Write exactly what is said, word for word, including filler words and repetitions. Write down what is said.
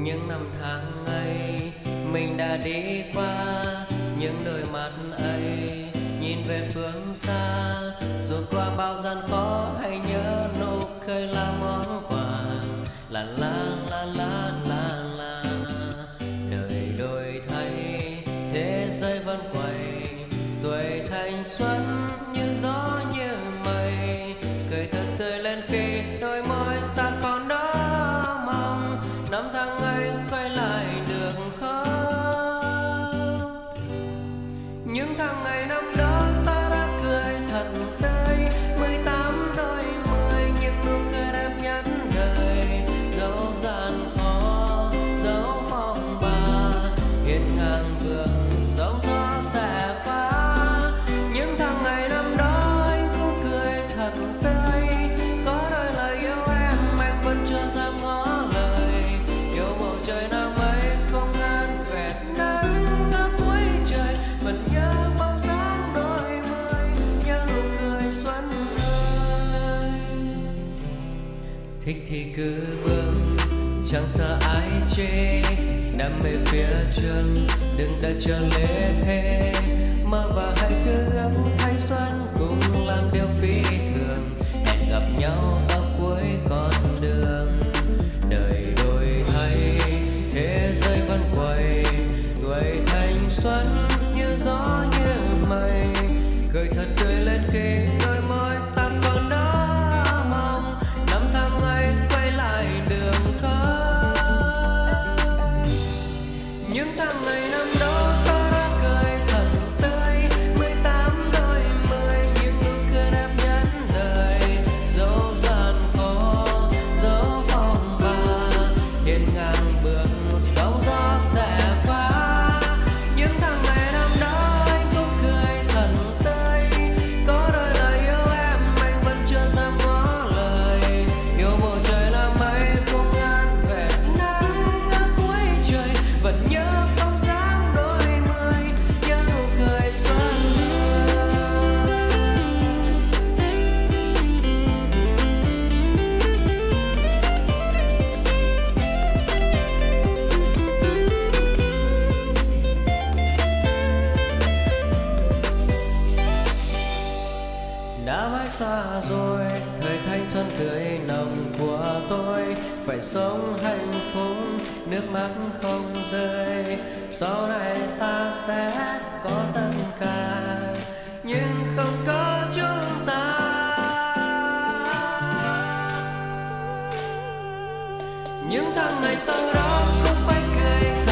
những năm tháng ấy mình đã đi qua, những đôi mắt ấy nhìn về phương xa. Dù qua bao gian khó hãy nhớ nụ cười là món quà. La la la la la la. Đời đổi thay thế giới vẫn quay, tuổi thanh xuân như gió như mây. Cười thật tươi lên khi đôi môi ta còn đó mong năm tháng ấy quay lại được không. Những tháng ngày năm đó ta đã cười thật tươi, mười tám đôi mươi những nụ cười đẹp nhất đời. Dẫu gian khó dẫu phong ba, hiên ngang bước sóng gió sẽ qua. Những tháng ngày năm đó anh cũng cười thật tươi, có đôi lời yêu em anh vẫn chưa dám ngỏ lời. Yêu bầu trời năm ấy không ngăn vẹn nắng ở cuối trời, vẫn nhớ bóng dáng đôi mươi, nhớ nụ cười xuân ơi. Thích thì cứ bước chẳng sợ ai chê, đam mê phía trước đừng đợi chờ lễ thế. Mơ và hãy cứ ước thanh xuân cùng làm điều phi thường, hẹn gặp nhau ở cuối con đường. Đời đổi thay thế giới vẫn quay, tuổi thanh xuân như gió như mây. Cười thật tươi lên khi đôi môi ta còn đó mong năm tháng ấy quay lại đường không. Những tháng ngày năm đó ta đã cười thật tươi, mười tám đôi mươi những nụ cười đẹp nhất đời. Dẫu gian khó dẫu phong ba, hiên ngang bước sóng gió sẽ qua. Những tháng ngày năm đó anh cũng cười thật tươi, có đôi lời yêu em anh vẫn chưa dám ngỏ lời. Yêu bầu trời là mây cũng ngàn vẹn nắng ở cuối trời, vẫn nhớ bóng dáng đôi mươi, nhớ nụ cười xuân ơi. Đã mãi xa rồi thời thanh xuân tươi nồng của tôi, phải sống hạnh phúc nước mắt không rơi. Sau này ta sẽ có tất cả nhưng không có chúng ta. Những tháng ngày sau đó cũng phải cười